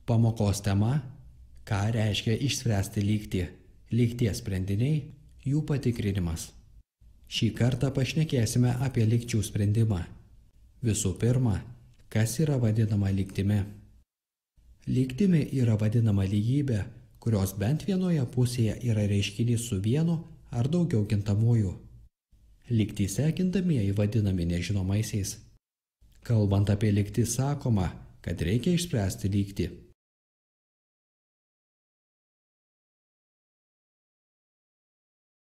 Pamokos tema – ką reiškia išspręsti lygtį, lygties sprendiniai, jų patikrinimas. Šį kartą pašnekėsime apie lygčių sprendimą. Visų pirma, kas yra vadinama lygtimi? Lygtimi yra vadinama lygybė, kurios bent vienoje pusėje yra reiškinys su vienu ar daugiau kintamųjų. Lygtyse kintamieji vadinami nežinomaisiais. Kalbant apie lygtį sakoma, kad reikia išspręsti lygtį.